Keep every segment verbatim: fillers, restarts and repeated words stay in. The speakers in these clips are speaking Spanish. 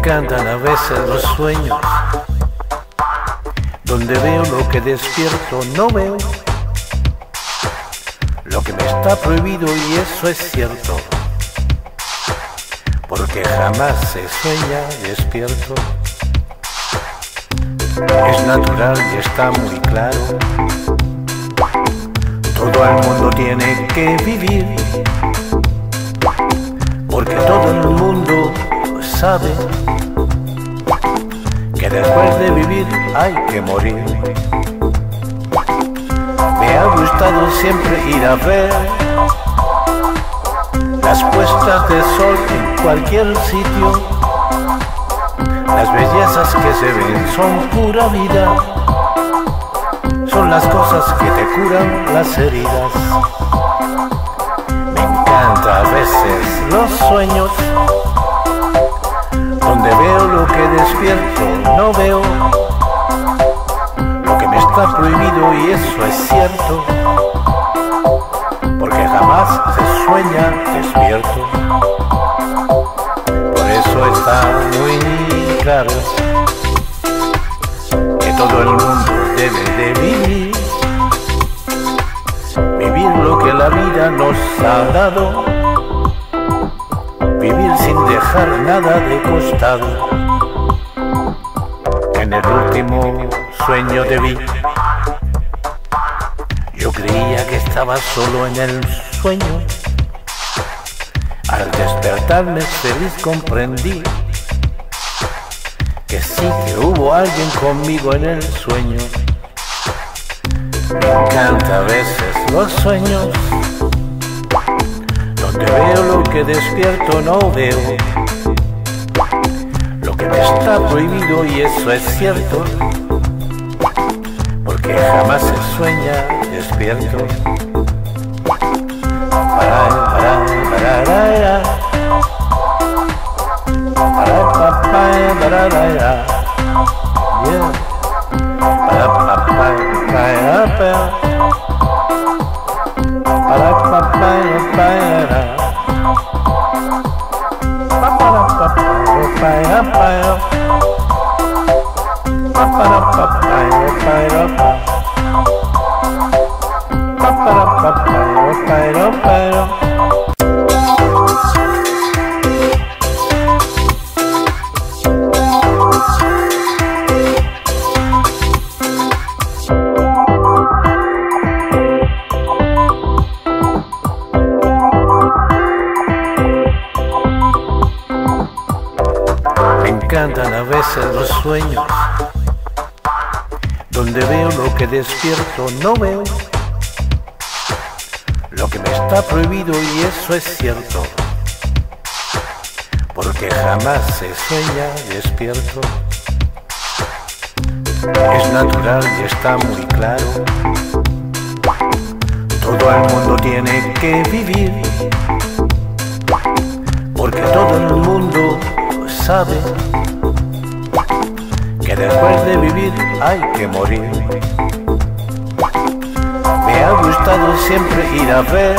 encantan a veces los sueños, donde veo lo que despierto no veo, lo que me está prohibido, y eso es cierto, porque jamás se sueña despierto. Es natural y está muy claro, todo el mundo tiene que vivir, porque todo el mundo sabe que después de vivir hay que morir. Me ha gustado siempre ir a ver las puestas de sol en cualquier sitio. Las bellezas que se ven son pura vida, son las cosas que te curan las heridas. Me encanta a veces los sueños, donde veo lo que despierto no veo, lo que me está prohibido, y eso es cierto, porque jamás se sueña despierto. Por eso está muy claro que todo el mundo debe de vivir, vivir lo que la vida nos ha dado, vivir sin dejar nada de costado. En el último sueño te vi, yo creía que estaba solo en el sueño. Al despertarme feliz comprendí que sí, que hubo alguien conmigo en el sueño. Me encanta a veces los sueños, donde veo lo que despierto no veo, lo que me está prohibido, y eso es cierto, porque jamás se sueña despierto. Para, para, para, para, para, para, para, para, yeah. Para, para, para, para, para, para, para. Me encantan a veces los sueños, donde veo lo que despierto no veo, lo que me está prohibido, y eso es cierto, porque jamás se sueña despierto. Es natural y está muy claro, todo el mundo tiene que vivir, porque todo el mundo sabe que después de vivir hay que morir. Me ha gustado siempre ir a ver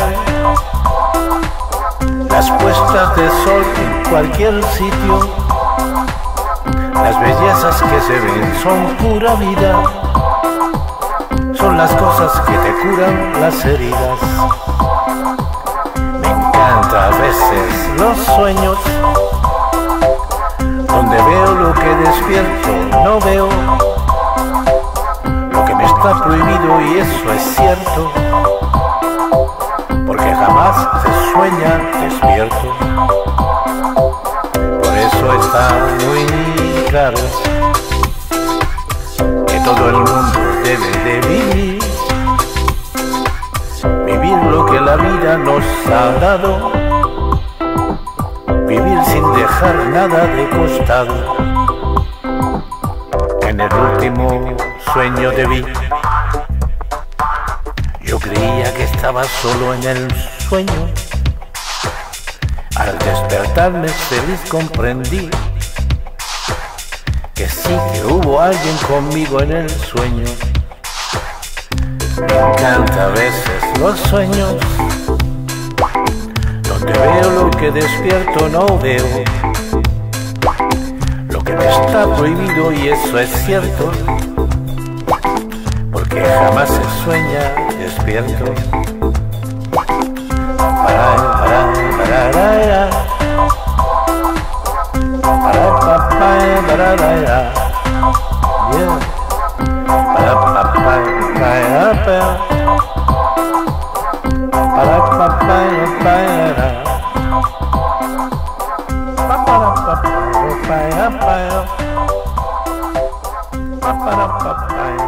las puestas de sol en cualquier sitio. Las bellezas que se ven son pura vida, son las cosas que te curan las heridas. Me encanta a veces los sueños, donde veo lo que despierto no veo, lo que me está prohibido, y eso es cierto, porque jamás se sueña despierto. Por eso está muy claro que todo el mundo debe de vivir, vivir lo que la vida nos ha dado, vivir sin dejar nada de costado. En el último sueño te vi, yo creía que estaba solo en el sueño. Al despertarme feliz comprendí que sí, que hubo alguien conmigo en el sueño. Me encanta a veces los sueños, donde veo lo que despierto no veo, está prohibido y eso es cierto, porque jamás se sueña despierto. Para, para, para, para, para, para, para, para, yeah. Para, para, para, para, para, para, para. Ba-ba-da-ba-ba-ba-ba-ba-ba.